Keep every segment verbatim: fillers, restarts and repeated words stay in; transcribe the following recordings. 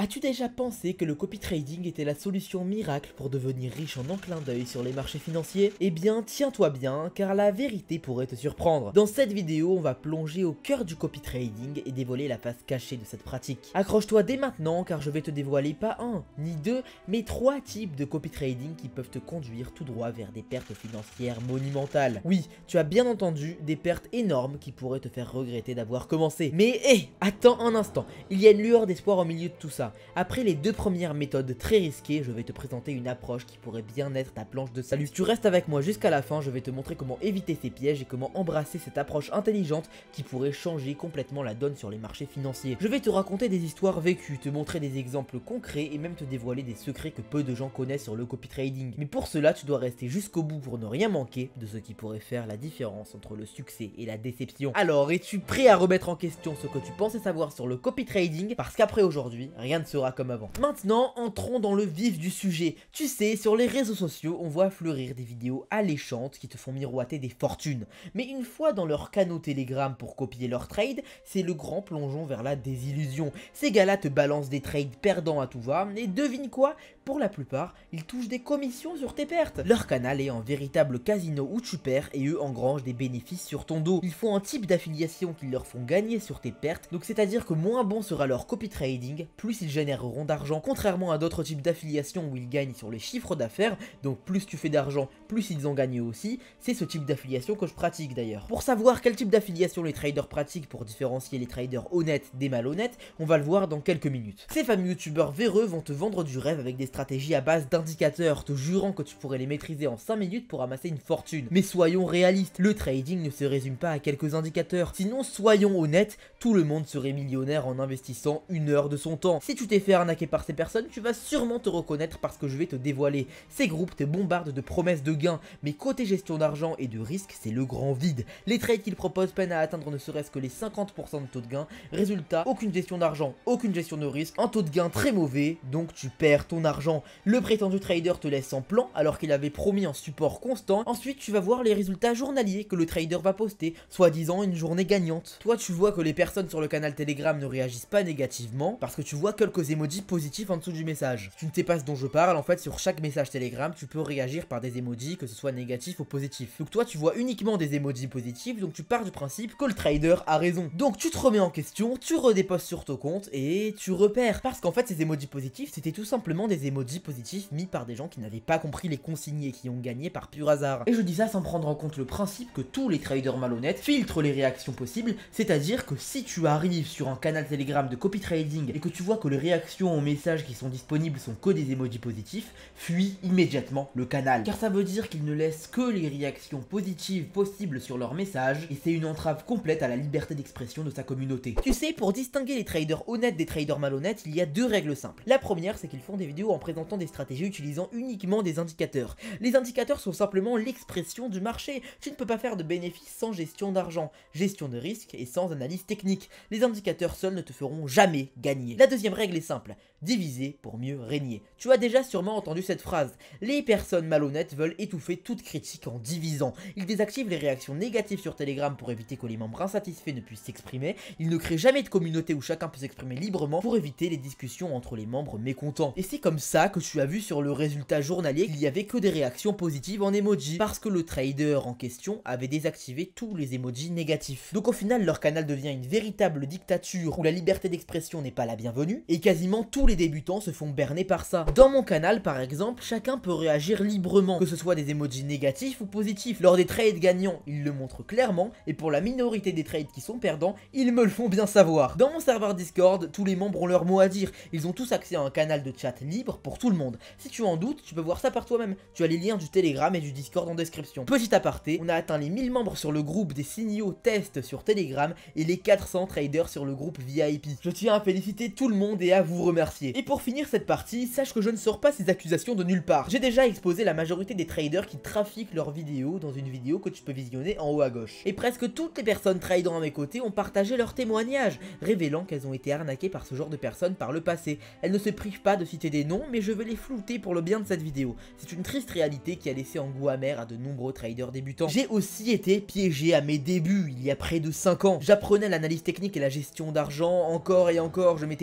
As-tu déjà pensé que le copy trading était la solution miracle pour devenir riche en un clin d'œil sur les marchés financiers? Eh bien, tiens-toi bien, car la vérité pourrait te surprendre. Dans cette vidéo, on va plonger au cœur du copy trading et dévoiler la face cachée de cette pratique. Accroche-toi dès maintenant, car je vais te dévoiler pas un, ni deux, mais trois types de copy trading qui peuvent te conduire tout droit vers des pertes financières monumentales. Oui, tu as bien entendu, des pertes énormes qui pourraient te faire regretter d'avoir commencé. Mais hé, hey, attends un instant, il y a une lueur d'espoir au milieu de tout ça. Après les deux premières méthodes très risquées, je vais te présenter une approche qui pourrait bien être ta planche de salut. Si tu restes avec moi jusqu'à la fin, je vais te montrer comment éviter ces pièges et comment embrasser cette approche intelligente qui pourrait changer complètement la donne sur les marchés financiers. Je vais te raconter des histoires vécues, te montrer des exemples concrets et même te dévoiler des secrets que peu de gens connaissent sur le copy trading. Mais pour cela, tu dois rester jusqu'au bout pour ne rien manquer de ce qui pourrait faire la différence entre le succès et la déception. Alors, es-tu prêt à remettre en question ce que tu pensais savoir sur le copy trading? Parce qu'après aujourd'hui, rien ne sera comme avant. Maintenant, entrons dans le vif du sujet. Tu sais, sur les réseaux sociaux, on voit fleurir des vidéos alléchantes qui te font miroiter des fortunes. Mais une fois dans leur canot Telegram pour copier leur trade, c'est le grand plongeon vers la désillusion. Ces gars-là te balancent des trades perdants à tout va, et devine quoi? Pour la plupart, ils touchent des commissions sur tes pertes. Leur canal est un véritable casino où tu perds et eux engrangent des bénéfices sur ton dos. Ils font un type d'affiliation qui leur font gagner sur tes pertes, donc c'est à dire que moins bon sera leur copy trading, plus ils généreront d'argent, contrairement à d'autres types d'affiliations où ils gagnent sur les chiffres d'affaires, donc plus tu fais d'argent, plus ils en gagnent aussi. C'est ce type d'affiliation que je pratique d'ailleurs. Pour savoir quel type d'affiliation les traders pratiquent pour différencier les traders honnêtes des malhonnêtes, on va le voir dans quelques minutes. Ces fameux youtubeurs véreux vont te vendre du rêve avec des stratégies à base d'indicateurs, te jurant que tu pourrais les maîtriser en cinq minutes pour amasser une fortune. Mais soyons réalistes, le trading ne se résume pas à quelques indicateurs. Sinon, soyons honnêtes, tout le monde serait millionnaire en investissant une heure de son temps. Si tu t'es fait arnaquer par ces personnes, tu vas sûrement te reconnaître parce que je vais te dévoiler. Ces groupes te bombardent de promesses de gains, mais côté gestion d'argent et de risque, c'est le grand vide. Les trades qu'ils proposent peinent à atteindre ne serait-ce que les cinquante pour cent de taux de gain. Résultat, aucune gestion d'argent, aucune gestion de risque, un taux de gain très mauvais, donc tu perds ton argent. Le prétendu trader te laisse en plan alors qu'il avait promis un support constant. Ensuite, tu vas voir les résultats journaliers que le trader va poster, soi-disant une journée gagnante. Toi, tu vois que les personnes sur le canal Telegram ne réagissent pas négativement parce que tu vois quelques emojis positifs en dessous du message. Si tu ne sais pas ce dont je parle, en fait, sur chaque message Telegram, tu peux réagir par des emojis, que ce soit négatif ou positif. Donc toi, tu vois uniquement des emojis positifs, donc tu pars du principe que le trader a raison. Donc tu te remets en question, tu redéposes sur ton compte et tu repères. Parce qu'en fait, ces emojis positifs, c'était tout simplement des emojis positifs mis par des gens qui n'avaient pas compris les consignes et qui ont gagné par pur hasard. Et je dis ça sans prendre en compte le principe que tous les traders malhonnêtes filtrent les réactions possibles, c'est-à-dire que si tu arrives sur un canal Telegram de copy trading et que tu vois que les réactions aux messages qui sont disponibles sont que des emojis positifs, fuis immédiatement le canal. Car ça veut dire qu'ils ne laissent que les réactions positives possibles sur leurs messages et c'est une entrave complète à la liberté d'expression de sa communauté. Tu sais, pour distinguer les traders honnêtes des traders malhonnêtes, il y a deux règles simples. La première, c'est qu'ils font des vidéos en présentant des stratégies utilisant uniquement des indicateurs. Les indicateurs sont simplement l'expression du marché. Tu ne peux pas faire de bénéfices sans gestion d'argent, gestion de risque et sans analyse technique. Les indicateurs seuls ne te feront jamais gagner. La deuxième règle est simple, diviser pour mieux régner. Tu as déjà sûrement entendu cette phrase. Les personnes malhonnêtes veulent étouffer toute critique en divisant. Ils désactivent les réactions négatives sur Telegram pour éviter que les membres insatisfaits ne puissent s'exprimer. Ils ne créent jamais de communauté où chacun peut s'exprimer librement pour éviter les discussions entre les membres mécontents. Et c'est comme ça que tu as vu sur le résultat journalier qu'il n'y avait que des réactions positives en emoji, parce que le trader en question avait désactivé tous les emojis négatifs. Donc au final, leur canal devient une véritable dictature où la liberté d'expression n'est pas la bienvenue, et quasiment tous les débutants se font berner par ça. Dans mon canal par exemple, chacun peut réagir librement, que ce soit des emojis négatifs ou positifs. Lors des trades gagnants, ils le montrent clairement, et pour la minorité des trades qui sont perdants, ils me le font bien savoir. Dans mon serveur Discord, tous les membres ont leur mot à dire, ils ont tous accès à un canal de chat libre pour tout le monde. Si tu en doutes, tu peux voir ça par toi-même. Tu as les liens du Telegram et du Discord en description. Petit aparté, on a atteint les mille membres sur le groupe des signaux test sur Telegram et les quatre cents traders sur le groupe V I P. Je tiens à féliciter tout le monde et à vous remercier. Et pour finir cette partie, sache que je ne sors pas ces accusations de nulle part. J'ai déjà exposé la majorité des traders qui trafiquent leurs vidéos dans une vidéo que tu peux visionner en haut à gauche. Et presque toutes les personnes tradant à mes côtés ont partagé leurs témoignages, révélant qu'elles ont été arnaquées par ce genre de personnes par le passé. Elles ne se privent pas de citer des noms, mais je vais les flouter pour le bien de cette vidéo. C'est une triste réalité qui a laissé un goût amer à de nombreux traders débutants. J'ai aussi été piégé à mes débuts, il y a près de cinq ans. J'apprenais l'analyse technique et la gestion d'argent, encore et encore, je mettais plusieurs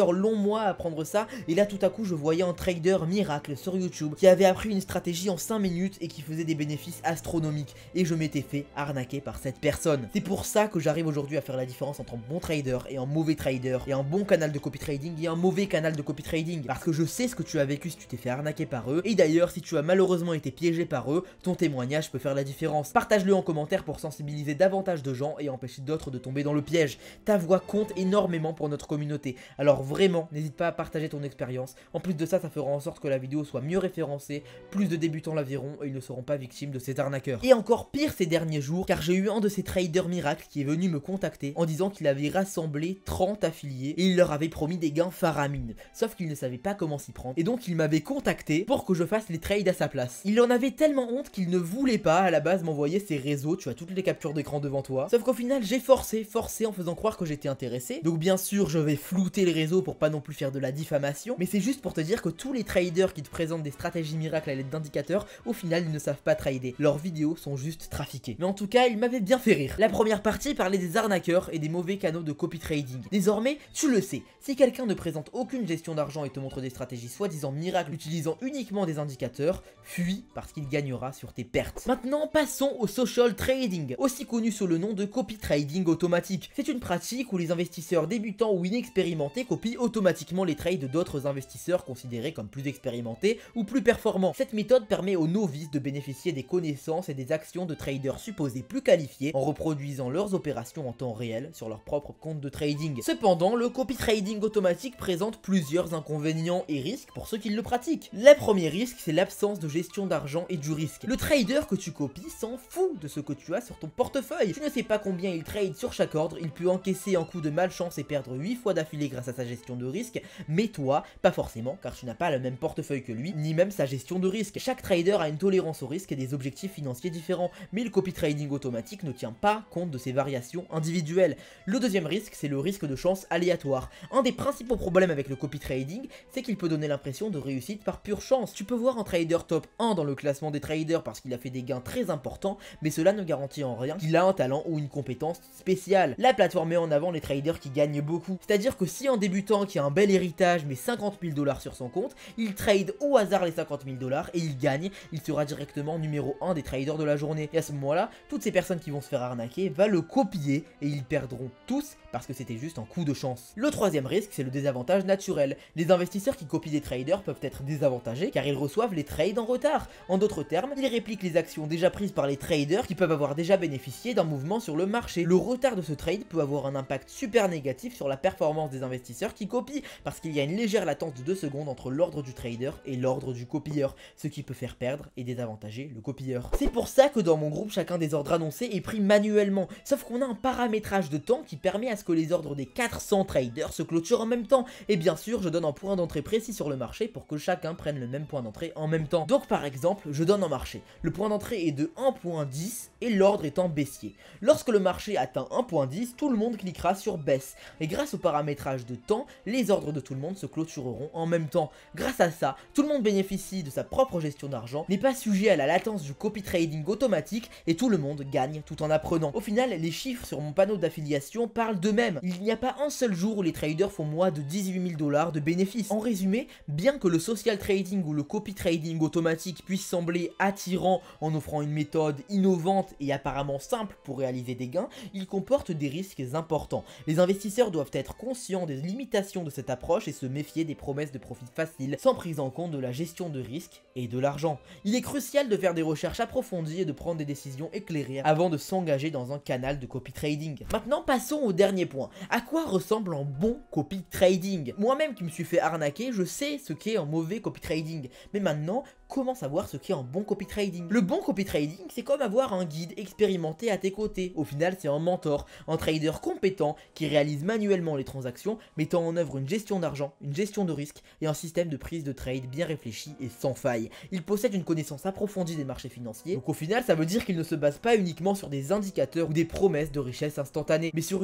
plusieurs longs mois à apprendre ça, et là tout à coup je voyais un trader miracle sur YouTube qui avait appris une stratégie en cinq minutes et qui faisait des bénéfices astronomiques, et je m'étais fait arnaquer par cette personne. C'est pour ça que j'arrive aujourd'hui à faire la différence entre un bon trader et un mauvais trader, et un bon canal de copy trading et un mauvais canal de copy trading, parce que je sais ce que tu as vécu si tu t'es fait arnaquer par eux, et d'ailleurs si tu as malheureusement été piégé par eux, ton témoignage peut faire la différence. Partage-le en commentaire pour sensibiliser davantage de gens et empêcher d'autres de tomber dans le piège. Ta voix compte énormément pour notre communauté, alors vraiment n'hésite pas à partager ton expérience. En plus de ça, ça fera en sorte que la vidéo soit mieux référencée, plus de débutants la verront et ils ne seront pas victimes de ces arnaqueurs. Et encore pire ces derniers jours, car j'ai eu un de ces traders miracles qui est venu me contacter en disant qu'il avait rassemblé trente affiliés et il leur avait promis des gains faramineux, sauf qu'il ne savait pas comment s'y prendre, et donc il m'avait contacté pour que je fasse les trades à sa place. Il en avait tellement honte qu'il ne voulait pas à la base m'envoyer ses réseaux, tu as toutes les captures d'écran devant toi, sauf qu'au final j'ai forcé, forcé en faisant croire que j'étais intéressé. Donc bien sûr je vais flouter les réseaux pour pas non plus faire de la diffamation, mais c'est juste pour te dire que tous les traders qui te présentent des stratégies miracles à l'aide d'indicateurs, au final ils ne savent pas trader, leurs vidéos sont juste trafiquées. Mais en tout cas il m'avait bien fait rire. La première partie parlait des arnaqueurs et des mauvais canaux de copy trading. Désormais tu le sais, si quelqu'un ne présente aucune gestion d'argent et te montre des stratégies soi-disant miracles utilisant uniquement des indicateurs, fuis parce qu'il gagnera sur tes pertes. Maintenant passons au social trading, aussi connu sous le nom de copy trading automatique. C'est une pratique où les investisseurs débutants ou inexpérimentés copient automatiquement les trades d'autres investisseurs considérés comme plus expérimentés ou plus performants. Cette méthode permet aux novices de bénéficier des connaissances et des actions de traders supposés plus qualifiés en reproduisant leurs opérations en temps réel sur leur propre compte de trading. Cependant, le copy trading automatique présente plusieurs inconvénients et risques pour ceux qui le pratiquent. Le premier risque, c'est l'absence de gestion d'argent et du risque. Le trader que tu copies s'en fout de ce que tu as sur ton portefeuille. Tu ne sais pas combien il trade sur chaque ordre, il peut encaisser un coup de malchance et perdre huit fois d'affilée grâce à sa gestion de risque, mais toi, pas forcément, car tu n'as pas le même portefeuille que lui, ni même sa gestion de risque. Chaque trader a une tolérance au risque et des objectifs financiers différents, mais le copy trading automatique ne tient pas compte de ces variations individuelles. Le deuxième risque, c'est le risque de chance aléatoire. Un des principaux problèmes avec le copy trading, c'est qu'il peut donner l'impression de réussite par pure chance. Tu peux voir un trader top un dans le classement des traders parce qu'il a fait des gains très importants, mais cela ne garantit en rien qu'il a un talent ou une compétence spéciale. La plateforme met en avant les traders qui gagnent beaucoup, c'est-à-dire que si un débutant qui a un bel héritage met cinquante mille dollars sur son compte, il trade au hasard les cinquante mille dollars et il gagne, il sera directement numéro un des traders de la journée. Et à ce moment-là, toutes ces personnes qui vont se faire arnaquer vont le copier et ils perdront tous parce que c'était juste un coup de chance. Le troisième risque, c'est le désavantage naturel. Les investisseurs qui copient des traders peuvent être désavantagés car ils reçoivent les trades en retard. En d'autres termes, ils répliquent les actions déjà prises par les traders qui peuvent avoir déjà bénéficié d'un mouvement sur le marché. Le retard de ce trade peut avoir un impact super négatif sur la performance des investisseurs qui copient parce qu'il y a une légère latence de deux secondes entre l'ordre du trader et l'ordre du copieur, ce qui peut faire perdre et désavantager le copieur. C'est pour ça que dans mon groupe, chacun des ordres annoncés est pris manuellement, sauf qu'on a un paramétrage de temps qui permet à ce que les ordres des quatre cents traders se clôturent en même temps, et bien sûr je donne un point d'entrée précis sur le marché pour que chacun prenne le même point d'entrée en même temps. Donc par exemple, je donne un marché, le point d'entrée est de un point dix et l'ordre est en baissier. Lorsque le marché atteint un point dix, tout le monde cliquera sur baisse, et grâce au paramétrage de temps, les ordres de tout le monde se clôtureront en même temps. Grâce à ça, tout le monde bénéficie de sa propre gestion d'argent, n'est pas sujet à la latence du copy trading automatique, et tout le monde gagne tout en apprenant. Au final, les chiffres sur mon panneau d'affiliation parlent d'eux-mêmes. Il n'y a pas un seul jour où les traders font moins de dix-huit mille dollars de bénéfices. En résumé, bien que le social trading ou le copy trading automatique puisse sembler attirant en offrant une méthode innovante et apparemment simple pour réaliser des gains, il comporte des risques importants. Les investisseurs doivent être conscients des limitations de cette approche et se méfier des promesses de profit facile sans prise en compte de la gestion de risque et de l'argent. Il est crucial de faire des recherches approfondies et de prendre des décisions éclairées avant de s'engager dans un canal de copy trading. Maintenant passons au dernier point. À quoi ressemble un bon copy trading? Moi-même qui me suis fait arnaquer, je sais ce qu'est un mauvais copy trading. Mais maintenant, comment savoir ce qu'est un bon copy trading? Le bon copy trading, c'est comme avoir un guide expérimenté à tes côtés. Au final, c'est un mentor, un trader compétent qui réalise manuellement les transactions, mettant en œuvre une gestion d'argent, une gestion de risque et un système de prise de trade bien réfléchi et sans faille. Il possède une connaissance approfondie des marchés financiers, donc au final, ça veut dire qu'il ne se base pas uniquement sur des indicateurs ou des promesses de richesse instantanée, mais sur une analyse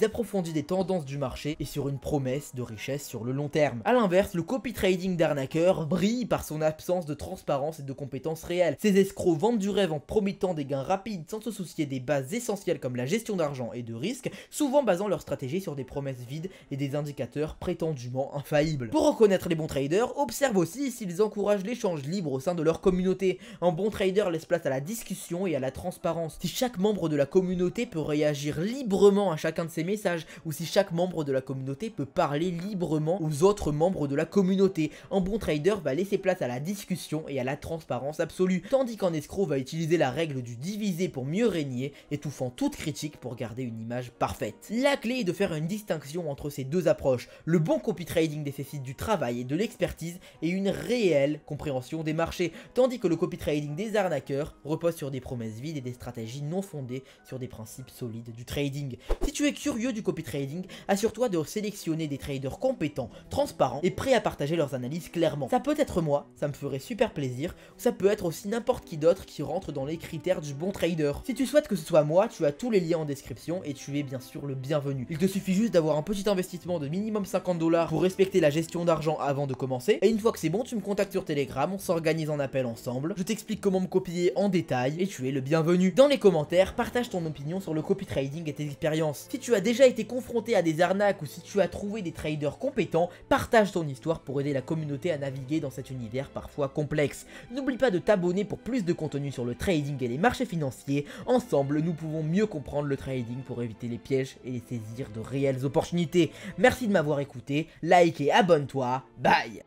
approfondies des tendances du marché et sur une promesse de richesse sur le long terme. A l'inverse, le copy trading d'arnaqueur brille par son absence de transparence et de compétences réelles. Ces escrocs vendent du rêve en promettant des gains rapides sans se soucier des bases essentielles comme la gestion d'argent et de risque, souvent basant leur stratégie sur des promesses vides et des indicateurs prétendument infaillibles. Pour reconnaître les bons traders, observe aussi s'ils encouragent l'échange libre au sein de leur communauté. Un bon trader laisse place à la discussion et à la transparence. Si chaque membre de la communauté peut réagir librement à chacun de ses messages, ou si chaque membre de la communauté peut parler librement aux autres membres de la communauté, un bon trader va laisser place à la discussion et à la transparence absolue, tandis qu'un escroc va utiliser la règle du diviser pour mieux régner, étouffant toute critique pour garder une image parfaite. La clé est de faire une distinction entre ces deux approches. Le bon copy trading nécessite du travail et de l'expertise et une réelle compréhension des marchés, tandis que le copy trading des arnaqueurs repose sur des promesses vides et des stratégies non fondées sur des principes solides du trading. Si tu es curieux du copy trading, assure-toi de sélectionner des traders compétents, transparents et prêts à partager leurs analyses clairement. Ça peut être moi, ça me ferait super plaisir, ou ça peut être aussi n'importe qui d'autre qui rentre dans les critères du bon trader. Si tu souhaites que ce soit moi, tu as tous les liens en description et tu es bien sûr le bienvenu. Il te suffit juste d'avoir un petit investissement de minimum cinquante dollars pour respecter la gestion d'argent avant de commencer, et une fois que c'est bon, tu me contactes sur Telegram, on s'organise en appel ensemble, je t'explique comment me copier en détail et tu es le bienvenu. Dans les commentaires, partage ton opinion sur le copy trading et tes expériences. Si tu as déjà été confronté à des arnaques ou si tu as trouvé des traders compétents, partage ton histoire pour aider la communauté à naviguer dans cet univers parfois complexe. N'oublie pas de t'abonner pour plus de contenu sur le trading et les marchés financiers. Ensemble, nous pouvons mieux comprendre le trading pour éviter les pièges et les saisir de réelles opportunités. Merci de m'avoir écouté, like et abonne-toi, bye.